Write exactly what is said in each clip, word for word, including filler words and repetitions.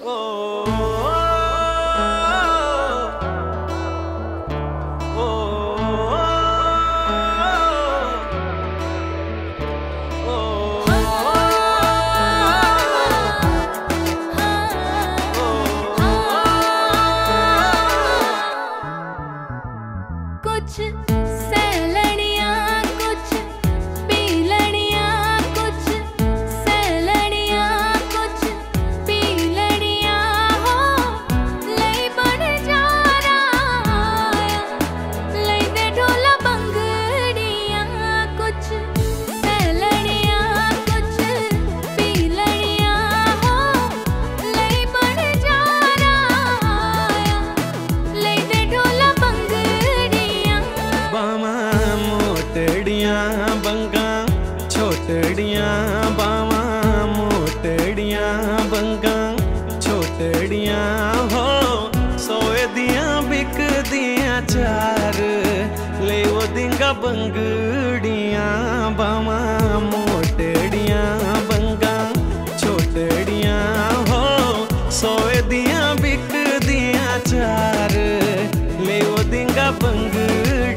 छोटड़ियां बावा मोटड़ियां बंगा छोटड़ियां हो सोए दियां बिक दियां चार ले वो दिंगा बंगड़ियां बावा मोटड़ियां बंगा छोटड़ियां हो सोए दियां बिक दियां चार ले वो दिंगा बंगड़ियां।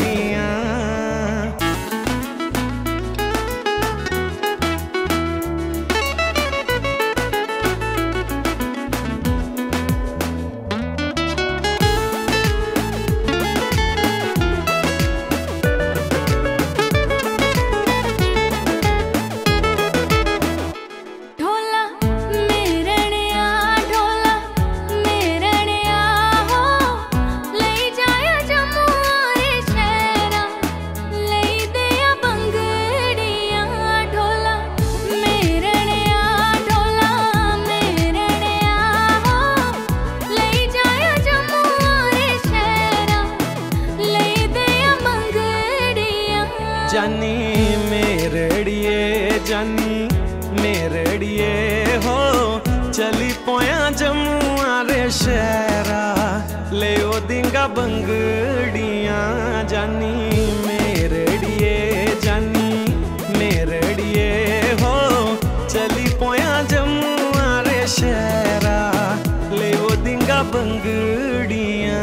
जानी मेरड़िए जानी मेरड़िए हो चली पोया जमुआ रे शहरा ले ओ दिंगा बंगड़ियां जानी मेरड़िए जानी मेरड़िए हो चली पोया जमुआ रे शहरा ले ओ दिंगा बंगड़ियां।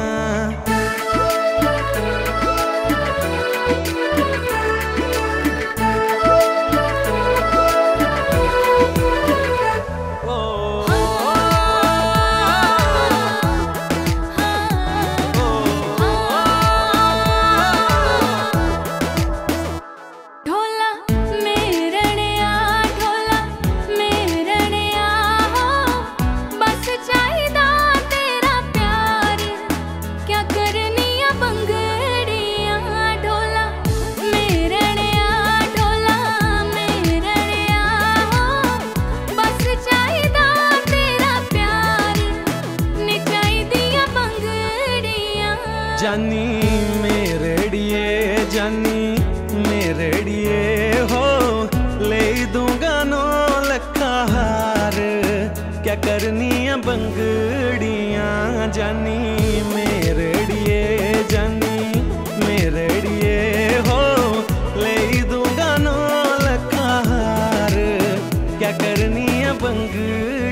जानी मेरड़िए जानी मेरड़िए हो ले दूंगा नौ लखा हार क्या करनी है बंगड़ियां जानी मेरड़िए जानी मेरड़िए हो ले दूंगा नौ लखा हार क्या करनी है बंगड़ियां।